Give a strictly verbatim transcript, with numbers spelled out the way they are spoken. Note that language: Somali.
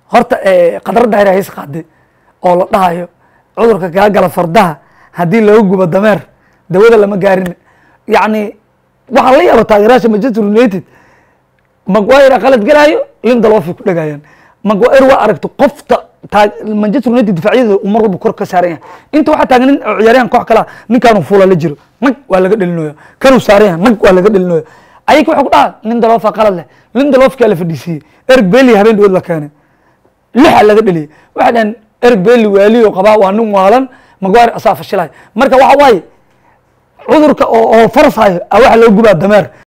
horta qadar daahir hays qaade oo la dhahayo cudurka kaa gala fardaha haddii lagu gubo dameer dawada lama gaarin yacni waxaa la yaaba taageerayaasha Manchester United Maguire qalad galaayo Lindelof ku dhagayaan Maguire waa aragto qofta Manchester United difaacyada umar walba kor ka saaran inta waxa taagan ciyaaryahan koox kala ninkan fuula la jiro nag waa laga dhalinayo kanu saaran nag waa laga dhalinayo ayay waxa ku dhaca Lindelof qalad leh Lindelof kala fadhiisay Eric Bailly habeen dhow la keenay lix laga dhaliyay waxaan Eric Bailly waaliyo qabaa waa nin waalan Maguire asaaf shilay marka waxa way cudurka oo farsayo waxa loo gubaa dameer